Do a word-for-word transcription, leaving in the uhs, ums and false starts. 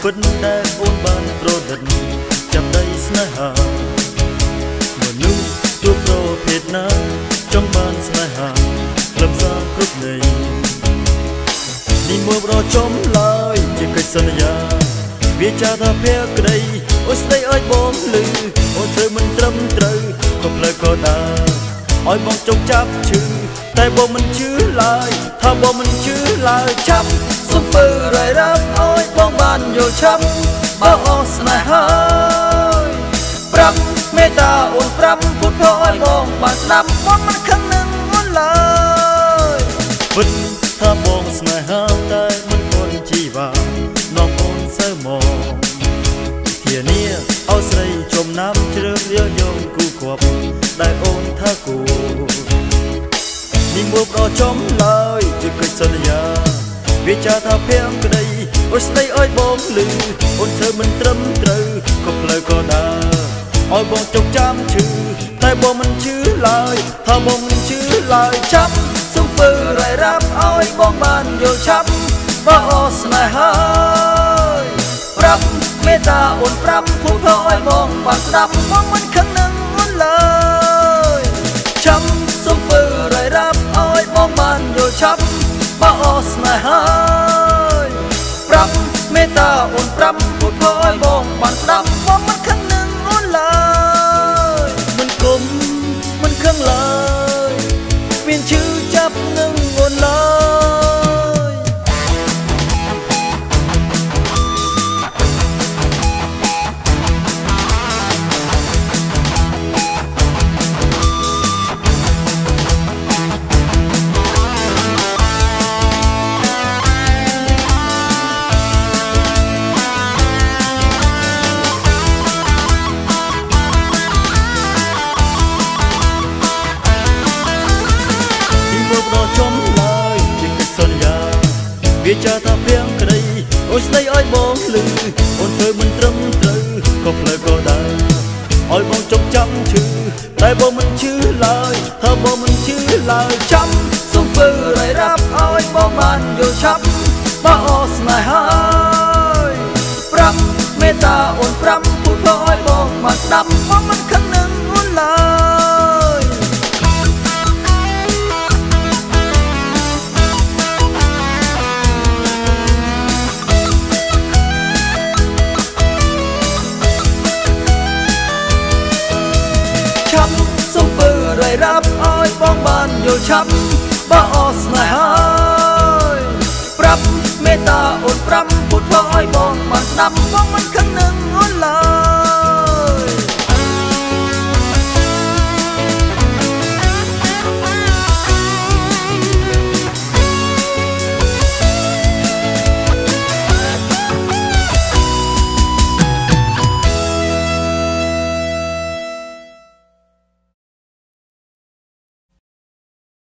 វិតតែអូនបានប្រឌិតចាប់ដៃស្នេហាមនុស្សជួបប្រភេទណាចង់បានស្នេហាក្លឹមសារគ្រប់នៃនេះមើលរចំឡើយជាកិច្ចសន្យាវាចាថាភក្តីអូនស្ដីឲ្យបងលឺអូនធ្វើមិនត្រឹមត្រូវក៏ផ្លើក៏ដើរឲ្យបងចុកចាប់ឈឺតែបងមិនជឿឡើយថាបងមិនជឿឡើយចាប់សុំពើរៃរ៉ាប់ឲ្យបងបានយល់ឆាប់បើអស់ស្នេហាប្រាប់មេត្តាអូនប្រាប់ពុទ្ធឲ្យបងបានស្ដាប់បងមិនខឹងនឹងអូនឡើយពិតថាបងស្នេហាតែមិនគន់ជីវ៉ាน้องអូនសើមកធានាឲ្យស្រីចំណាំជ្រើសរើសយកគូគប់ដែលអូនថាគូនេះមកដល់ចំឡើយជាកិច្ចសន្យាវាចាថាភក្តីអូនស្ដីឲ្យបងលឺអូនធ្វើមិនត្រឹមត្រូវក៏ផ្លូវក៏ដើរឲ្យបងចុកចាំឈឺតែបងមិនជឿឡើយថាបងមិនជឿឡើយចាប់សុំពើរ៉ៃរ៉ាប់ឲ្យបងបានយល់ឆាប់បើអស់ស្នេហាប្រាប់មេត្តាអូនប្រាប់ពុទ្ធឲ្យបងបានស្ដាប់បងមិនខឹងនឹងអូនឡើយចាំសុំពើរ៉ៃរ៉ាប់ឲ្យបងបានយល់ឆាប់បើអស់ស្នេហាប្រាប់មេត្តាអូនប្រាប់ពុទ្ធឲ្យបងបានស្ដាប់បងមិនខឹងនឹងអូនឡើយមិនគុំមិនខឹងឡើយមានឈឺចាប់នឹងអូនឡើយចំឡើយជាកិច្ចសន្យាវាចាថាព្រៀងក្តីអូនស្ដីឲ្យបងលឺអូនធ្វើមិនត្រឹមត្រូវក៏ផ្លូវក៏ដើរឲ្យបងចុកចាំឈឺតែបងមិនជឿឡើយថាបងមិនជឿឡើយចាំសុំពើរ៉ៃរ៉ាប់ឲ្យបងបានយល់ឆាប់បើអស់ស្នេហាប្រាប់មេត្តាអូនប្រាប់ពុទ្ធឲ្យបងបានស្ដាប់បងមិនខឹងនឹងអូនឡើយសុំពើរ៉ៃរ៉ាប់ឲ្យបងបានយល់ឆាប់បើអស់ស្នេហាប្រាប់មេត្តាអូនប្រាប់ពុទ្ធឲ្យបងបានស្ដាប់បងមិនខឹងនឹងអូនឡើយ